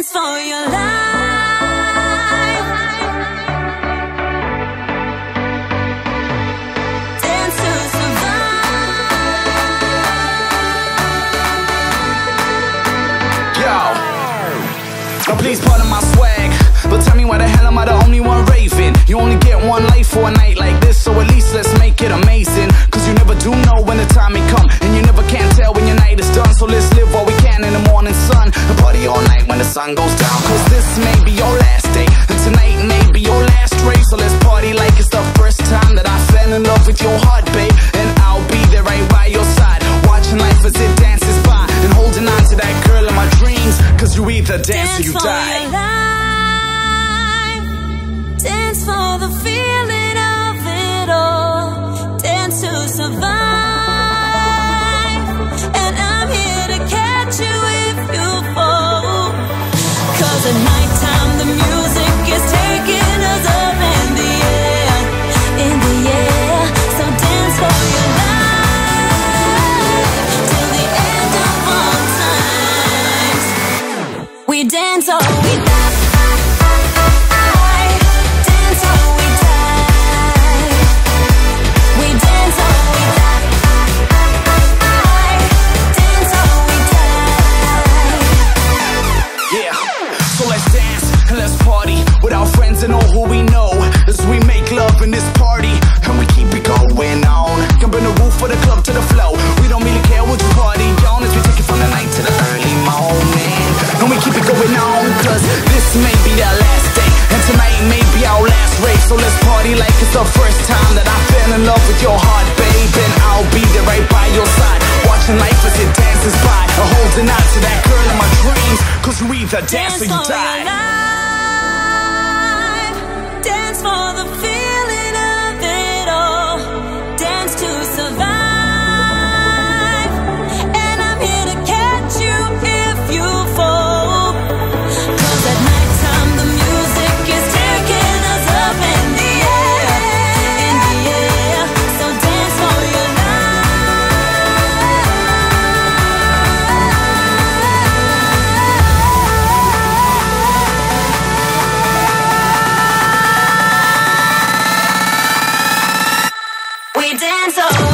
dance for your life. Dance to survive. Yo, now please pardon my swag, but tell me why the hell am I the only one raving? You only get one life for a night like this, so at least let's make it amazing. Cause you never do know when the time may come, and you never can tell when your night is done. So let's live while we can in the morning sun, and party all night when the sun goes down. Cause this may be your last day, and tonight may be your last race. So let's party like it's the first time that I fell in love with your heart, babe. And I'll be there right by your side, watching life as it dances by, and holding on to that girl in my dreams. Cause you either dance or you die. Dance for the feeling of it all. Dance to survive. And I'm here to catch you if you fall. Cause at nighttime the music is taking us up in the air. In the air. So dance for your life till the end of all times. We dance or we die. And all who we know as we make love in this party, and we keep it going on. Can bring the roof for the club to the floor. We don't really care what you party on, as we take it from the night to the early morning. And we keep it going on, cause this may be our last day, and tonight may be our last race. So let's party like it's the first time that I fell in love with your heart, babe. And I'll be there right by your side, watching life as it dances by, or holding on to that girl in my dreams. Cause you either dance or you die. Dance for the feeling of it all. Dance to survive. And I'm here to catch you if you fall. Cause at nighttime the music is taking us up in the air. In the air. So dance for your life. We dance all